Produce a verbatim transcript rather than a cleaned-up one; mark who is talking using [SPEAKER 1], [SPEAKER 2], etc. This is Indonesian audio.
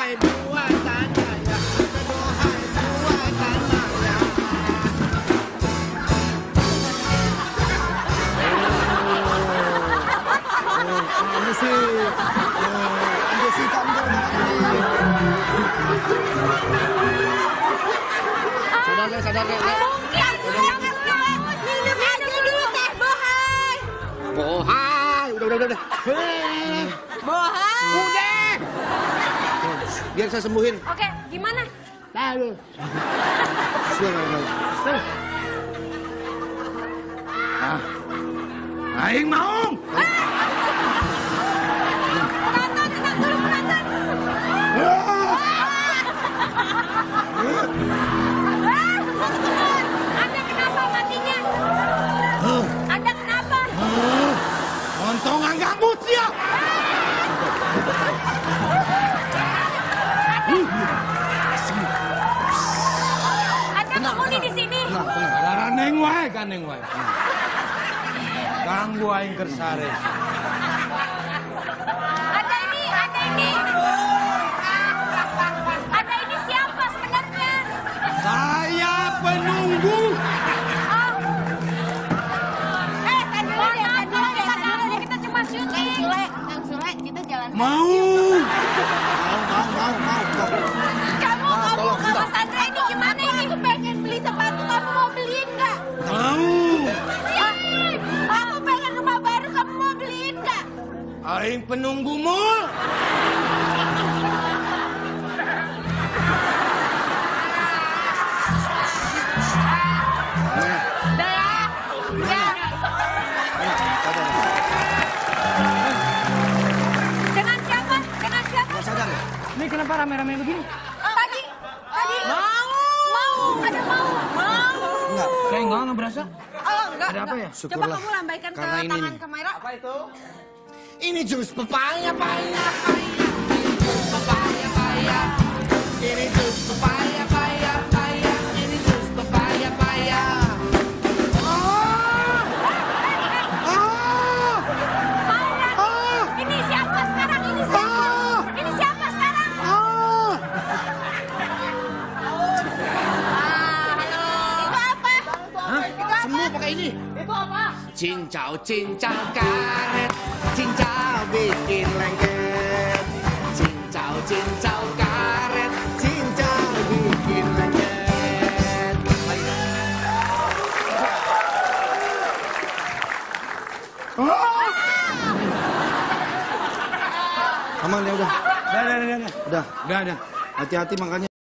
[SPEAKER 1] Dohai buatan ayah, dohai buatan ayah. Anda sih, Anda sih tampil Sadar deh, sadar deh. Bohai, udah, udah, udah.
[SPEAKER 2] Bohai.
[SPEAKER 1] Udah. Biar saya sembuhin.
[SPEAKER 2] Oke, gimana?
[SPEAKER 1] Lalu. Ah, aing mau.
[SPEAKER 2] Penonton, tenang dulu penonton. Anda kenapa matinya? Anda kenapa?
[SPEAKER 1] Ontongan gambut ya.
[SPEAKER 2] Anda penghuni di sini.
[SPEAKER 3] Ada neng wae kan neng wae. Ganggu aing kersare.
[SPEAKER 2] Ada ini, ada ini. Ada ini siapa sebenarnya?
[SPEAKER 3] Saya penunggu.
[SPEAKER 2] Oh. Eh, tadi dulu deh, tadi dulu deh, tadi dulu deh. Kita cuma syuting. Kang Sule, Kang Sule, kita jalan.
[SPEAKER 3] Mau.
[SPEAKER 1] Mau, mau, mau, mau.
[SPEAKER 2] Kamu, kamu, kamu Sandra ini gimana ini? Aku pengen beli sepatu, kamu mau beliin nggak?
[SPEAKER 3] Mau.
[SPEAKER 2] Aku pengen rumah baru, kamu mau beliin nggak?
[SPEAKER 3] Aing penunggu mul.
[SPEAKER 2] Udah ya, udah. Dengan siapa? Dengan siapa?
[SPEAKER 1] Sadar ya?
[SPEAKER 3] Ini kenapa rame-rame begini?
[SPEAKER 2] Tadi, tadi. Mau. Mau, ada mau. Mau.
[SPEAKER 1] Enggak.
[SPEAKER 3] Kayak enggak enggak berasa.
[SPEAKER 2] Oh, enggak.
[SPEAKER 3] Ada apa ya?
[SPEAKER 2] Coba
[SPEAKER 1] Syukurlah.
[SPEAKER 2] kamu lambaikan ke
[SPEAKER 1] Karena ini
[SPEAKER 2] tangan
[SPEAKER 1] nih.
[SPEAKER 2] kamera.
[SPEAKER 1] Apa itu? Ini jus pepaya, paya, paya. Jus pepaya, paya. Ini jus pepaya, paya, paya. Ini jus pepaya, paya. Ah! Ah!
[SPEAKER 2] Mana?
[SPEAKER 1] Ah!
[SPEAKER 2] Ini siapa sekarang? Ini siapa?
[SPEAKER 1] Ah!
[SPEAKER 2] Ini siapa sekarang?
[SPEAKER 1] Ah!
[SPEAKER 2] Ah, halo. Itu apa?
[SPEAKER 1] Hah? Semua pakai ini.
[SPEAKER 2] Itu apa?
[SPEAKER 1] Cincau, cincau karet. Cincau bikin lengket. Cincau, cincau karet. Cincau bikin lengket. Aman ya udah.
[SPEAKER 3] Udah, udah, udah, udah.
[SPEAKER 1] Udah.
[SPEAKER 3] Udah, udah.
[SPEAKER 1] Hati-hati makanya.